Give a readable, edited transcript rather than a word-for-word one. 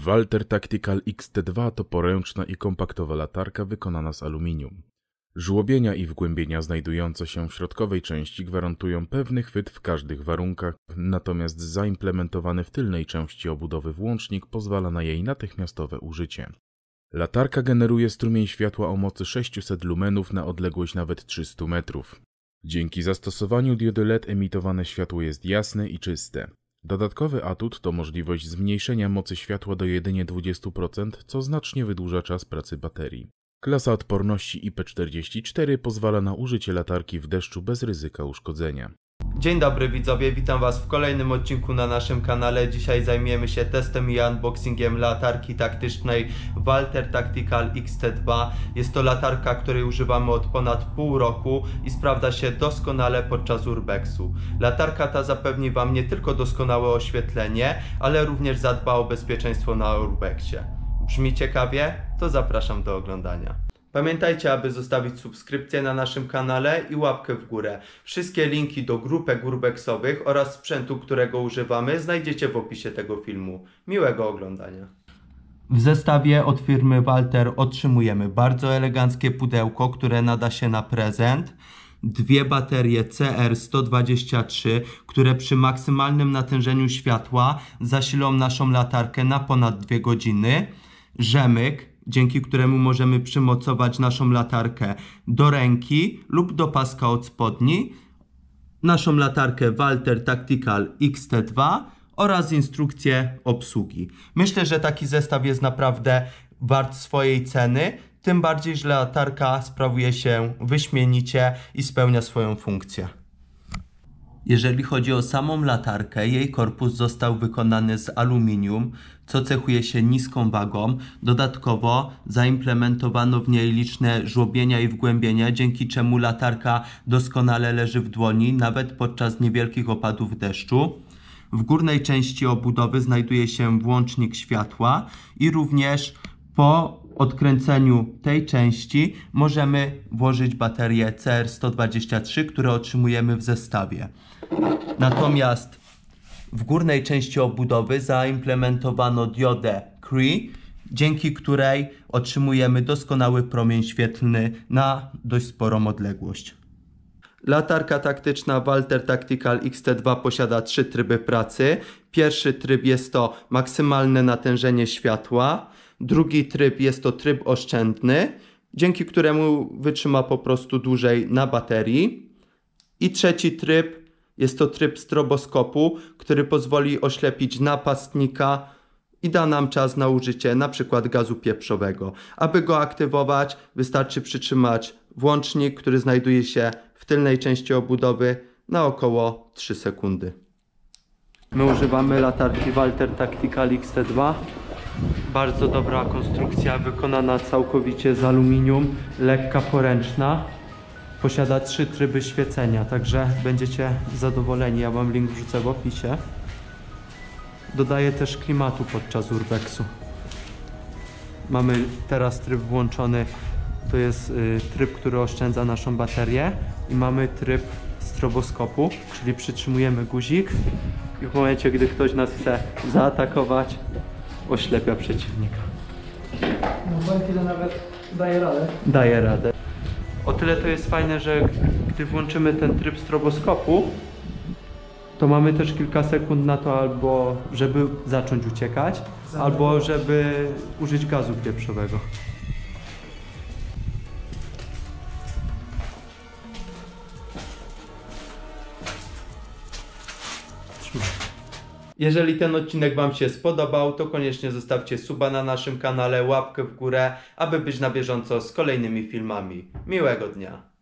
Walter Tactical XT2 to poręczna i kompaktowa latarka wykonana z aluminium. Żłobienia i wgłębienia znajdujące się w środkowej części gwarantują pewny chwyt w każdych warunkach, natomiast zaimplementowany w tylnej części obudowy włącznik pozwala na jej natychmiastowe użycie. Latarka generuje strumień światła o mocy 600 lumenów na odległość nawet 300 metrów. Dzięki zastosowaniu diody LED emitowane światło jest jasne i czyste. Dodatkowy atut to możliwość zmniejszenia mocy światła do jedynie 20%, co znacznie wydłuża czas pracy baterii. Klasa odporności IP44 pozwala na użycie latarki w deszczu bez ryzyka uszkodzenia. Dzień dobry widzowie, witam Was w kolejnym odcinku na naszym kanale. Dzisiaj zajmiemy się testem i unboxingiem latarki taktycznej Walter Tactical XT2. Jest to latarka, której używamy od ponad pół roku i sprawdza się doskonale podczas urbexu. Latarka ta zapewni Wam nie tylko doskonałe oświetlenie, ale również zadba o bezpieczeństwo na urbexie. Brzmi ciekawie? To zapraszam do oglądania. Pamiętajcie, aby zostawić subskrypcję na naszym kanale i łapkę w górę. Wszystkie linki do grupek urbexowych oraz sprzętu, którego używamy, znajdziecie w opisie tego filmu. Miłego oglądania. W zestawie od firmy Walter otrzymujemy bardzo eleganckie pudełko, które nada się na prezent. Dwie baterie CR123, które przy maksymalnym natężeniu światła zasilą naszą latarkę na ponad 2 godziny. Rzemyk, dzięki któremu możemy przymocować naszą latarkę do ręki lub do paska od spodni, naszą latarkę Walter Tactical XT2 oraz instrukcję obsługi. Myślę, że taki zestaw jest naprawdę wart swojej ceny, tym bardziej, że latarka sprawuje się wyśmienicie i spełnia swoją funkcję. Jeżeli chodzi o samą latarkę, jej korpus został wykonany z aluminium, co cechuje się niską wagą. Dodatkowo zaimplementowano w niej liczne żłobienia i wgłębienia, dzięki czemu latarka doskonale leży w dłoni, nawet podczas niewielkich opadów deszczu. W górnej części obudowy znajduje się włącznik światła i również po odkręceniu tej części możemy włożyć baterię CR123, które otrzymujemy w zestawie. Natomiast w górnej części obudowy zaimplementowano diodę Cree, dzięki której otrzymujemy doskonały promień świetlny na dość sporą odległość. Latarka taktyczna Walter Tactical XT2 posiada 3 tryby pracy. Pierwszy tryb jest to maksymalne natężenie światła. Drugi tryb jest to tryb oszczędny, dzięki któremu wytrzyma po prostu dłużej na baterii. I trzeci tryb jest to tryb stroboskopu, który pozwoli oślepić napastnika i da nam czas na użycie np. gazu pieprzowego. Aby go aktywować, wystarczy przytrzymać włącznik, który znajduje się w tylnej części obudowy, na około 3 sekundy. My używamy latarki Walter Tactical XT2. Bardzo dobra konstrukcja, wykonana całkowicie z aluminium, lekka, poręczna. Posiada 3 tryby świecenia, także będziecie zadowoleni. Ja wam link wrzucę w opisie. Dodaje też klimatu podczas urbexu. Mamy teraz tryb włączony, to jest tryb, który oszczędza naszą baterię, i mamy tryb stroboskopu, czyli przytrzymujemy guzik i w momencie, gdy ktoś nas chce zaatakować, oślepia przeciwnika. No to nawet daje radę. Daje radę. O tyle to jest fajne, że gdy włączymy ten tryb stroboskopu, to mamy też kilka sekund na to, albo żeby zacząć uciekać, albo żeby użyć gazu pieprzowego. Jeżeli ten odcinek Wam się spodobał, to koniecznie zostawcie suba na naszym kanale, łapkę w górę, aby być na bieżąco z kolejnymi filmami. Miłego dnia!